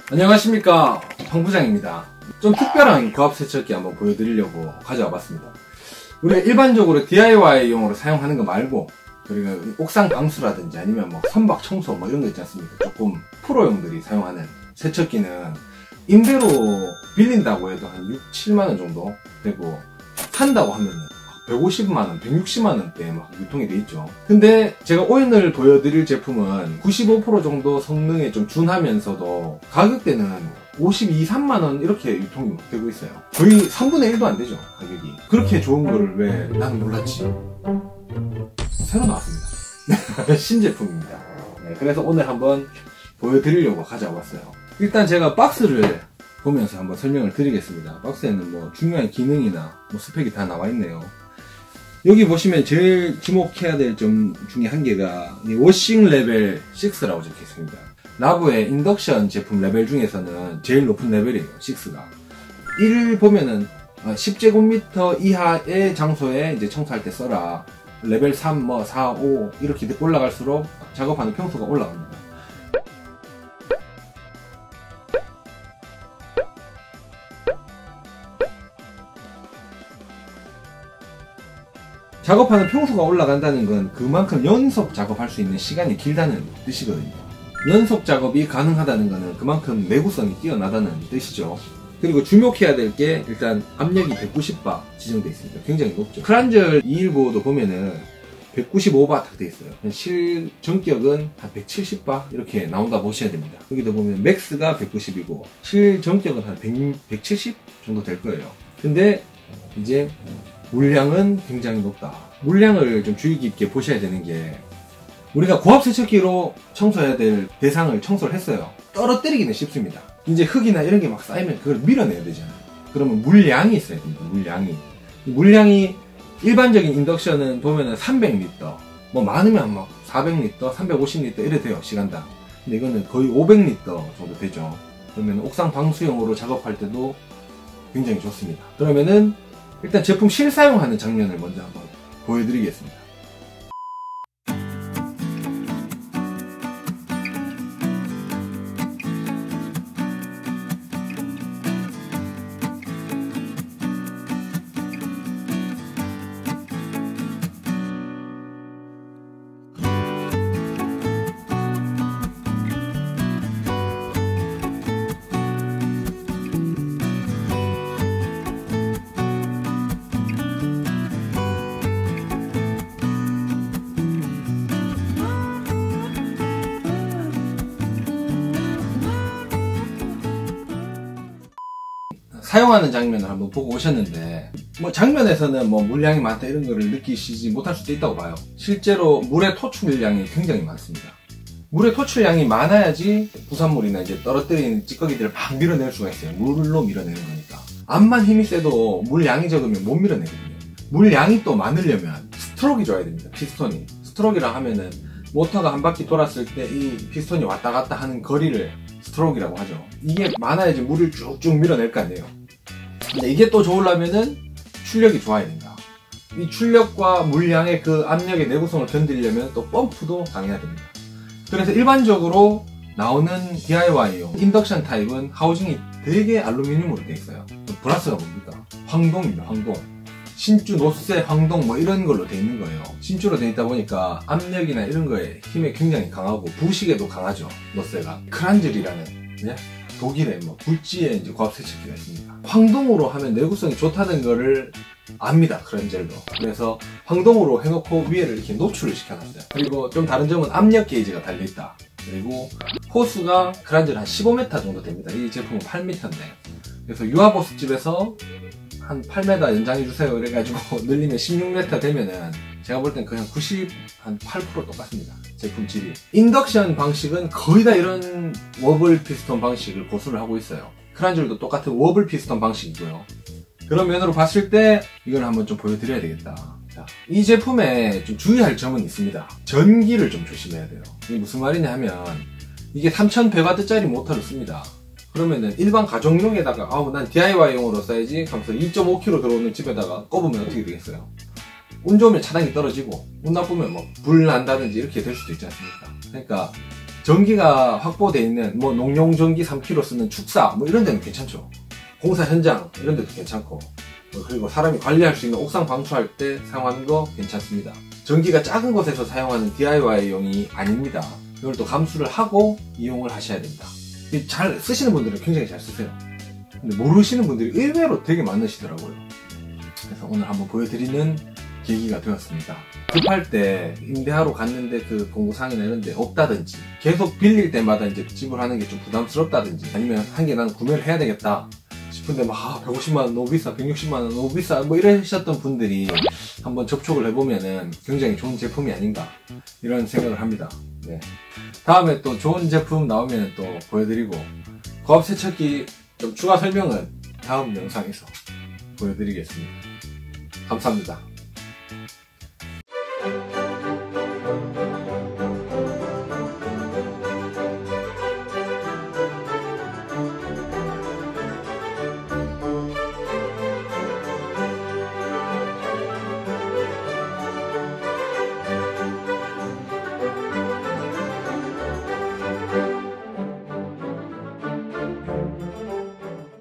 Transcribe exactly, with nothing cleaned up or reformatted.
안녕하십니까, 황부장입니다. 좀 특별한 고압 세척기 한번 보여드리려고 가져와 봤습니다. 우리가 일반적으로 디아이와이용으로 사용하는 거 말고, 그리고 옥상 방수라든지 아니면 뭐 선박 청소 뭐 이런 거 있지 않습니까? 조금 프로용들이 사용하는 세척기는 임대로 빌린다고 해도 한 육, 칠만 원 정도 되고, 산다고 하면은 백오십만 원, 백육십만 원대에 막 유통이 돼 있죠. 근데 제가 오늘 보여드릴 제품은 구십오 퍼센트 정도 성능에 좀 준하면서도 가격대는 오십이, 삼만 원 이렇게 유통이 되고 있어요. 거의 삼분의 일도 안 되죠, 가격이. 그렇게 좋은 거를 왜 나는 몰랐지? 새로 나왔습니다. 신제품입니다. 네, 그래서 오늘 한번 보여드리려고 가져와 봤어요. 일단 제가 박스를 보면서 한번 설명을 드리겠습니다. 박스에는 뭐 중요한 기능이나 뭐 스펙이 다 나와 있네요. 여기 보시면 제일 지목해야 될 점 중에 한 개가 워싱 레벨 육라고 적혀 있습니다. 라브의 인덕션 제품 레벨 중에서는 제일 높은 레벨이에요, 육가. 일 보면은 십 제곱미터 이하의 장소에 이제 청소할 때 써라. 레벨 삼, 뭐 사, 오 이렇게 올라갈수록 작업하는 평수가 올라갑니다. 작업하는 평수가 올라간다는 건 그만큼 연속 작업할 수 있는 시간이 길다는 뜻이거든요. 연속 작업이 가능하다는 것은 그만큼 내구성이 뛰어나다는 뜻이죠. 그리고 주목해야 될 게 일단 압력이 백구십 바 지정되어 있습니다. 굉장히 높죠. 크란절 이백십오도 보면은 백구십오 바 딱 되어 있어요. 실전격은 한 백칠십 바 이렇게 나온다 보셔야 됩니다. 여기도 보면 맥스가 백구십이고 실전격은 한 백, 백칠십 정도 될 거예요. 근데 이제 물량은 굉장히 높다. 물량을 좀 주의 깊게 보셔야 되는 게, 우리가 고압 세척기로 청소해야 될 대상을 청소를 했어요. 떨어뜨리기는 쉽습니다. 이제 흙이나 이런 게 막 쌓이면 그걸 밀어내야 되잖아요. 그러면 물량이 있어야 됩니다. 물량이. 물량이 일반적인 인덕션은 보면은 삼백 리터, 뭐 많으면 막 사백 리터, 삼백오십 리터 이래 돼요, 시간당. 근데 이거는 거의 오백 리터 정도 되죠. 그러면 옥상 방수용으로 작업할 때도 굉장히 좋습니다. 그러면은 일단 제품 실사용하는 장면을 먼저 한번 보여드리겠습니다. 사용하는 장면을 한번 보고 오셨는데, 뭐 장면에서는 뭐 물량이 많다 이런 거를 느끼시지 못할 수도 있다고 봐요. 실제로 물의 토출량이 굉장히 많습니다. 물의 토출량이 많아야지 부산물이나 이제 떨어뜨리는 찌꺼기들을 막 밀어낼 수가 있어요. 물로 밀어내는 거니까. 암만 힘이 세도 물량이 적으면 못 밀어내거든요. 물량이 또 많으려면 스트로크가 줘야 됩니다. 피스톤이. 스트로크라 하면은 모터가 한 바퀴 돌았을 때 이 피스톤이 왔다 갔다 하는 거리를 스트로크라고 하죠. 이게 많아야지 물을 쭉쭉 밀어낼 거 아니에요. 근데 이게 또 좋으려면은 출력이 좋아야 된다. 이 출력과 물량의 그 압력의 내구성을 견디려면 또 펌프도 강해야 됩니다. 그래서 일반적으로 나오는 디아이와이용 인덕션 타입은 하우징이 되게 알루미늄으로 되어 있어요. 브라스가 뭡니까? 황동입니다. 황동. 신주, 노쇠, 황동 뭐 이런 걸로 되어 있는 거예요. 신주로 되어 있다 보니까 압력이나 이런 거에 힘에 굉장히 강하고 부식에도 강하죠. 노쇠가. 크란즐이라는, 네? 독일의 뭐 굴지의 이제 고압 세척기가 있습니다. 황동으로 하면 내구성이 좋다는 거를 압니다, 크란젤도. 그래서 황동으로 해놓고 위에를 이렇게 노출을 시켜놨어요. 그리고 좀 다른 점은 압력 게이지가 달려있다. 그리고 호수가 크란젤 한 십오 미터 정도 됩니다. 이 제품은 팔 미터인데. 그래서 유아보스 집에서 한 팔 미터 연장해주세요 이래가지고 늘리면 십육 미터 되면은 제가 볼 땐 그냥 구십, 한 팔 퍼센트 똑같습니다. 제품 질이. 인덕션 방식은 거의 다 이런 워블 피스톤 방식을 고수를 하고 있어요. 크란즐도 똑같은 워블 피스톤 방식이고요. 그런 면으로 봤을 때 이걸 한번 좀 보여드려야 되겠다. 자, 이 제품에 좀 주의할 점은 있습니다. 전기를 좀 조심해야 돼요. 이게 무슨 말이냐 하면 이게 삼천백 와트짜리 모터를 씁니다. 그러면은 일반 가정용에다가 아우 난 디아이와이용으로 써야지 하면서 이 점 오 킬로미터 들어오는 집에다가 꼽으면 어떻게 되겠어요? 운 좋으면 차단이 떨어지고 운 나쁘면 뭐 불 난다든지 이렇게 될 수도 있지 않습니까? 그러니까 전기가 확보되어 있는 뭐 농용 전기 삼 킬로그램 쓰는 축사 뭐 이런 데는 괜찮죠. 공사 현장 이런 데도 괜찮고, 그리고 사람이 관리할 수 있는 옥상 방수할 때 사용하는 거 괜찮습니다. 전기가 작은 곳에서 사용하는 디아이와이용이 아닙니다. 이걸 또 감수를 하고 이용을 하셔야 됩니다. 잘 쓰시는 분들은 굉장히 잘 쓰세요. 근데 모르시는 분들이 의외로 되게 많으시더라고요. 그래서 오늘 한번 보여드리는 계기가 되었습니다. 급할 때 임대하러 갔는데 그 공구상이나 이런 데 없다든지, 계속 빌릴 때마다 이제 지불하는 게 좀 부담스럽다든지, 아니면 한 개 난 구매를 해야 되겠다 싶은데 막 아, 백오십만 원 너무 비싸, 백육십만 원 너무 비싸 뭐 이러셨던 분들이 한번 접촉을 해보면은 굉장히 좋은 제품이 아닌가 이런 생각을 합니다. 네. 다음에 또 좋은 제품 나오면 또 보여드리고, 고압 세척기 좀 추가 설명은 다음 영상에서 보여드리겠습니다. 감사합니다.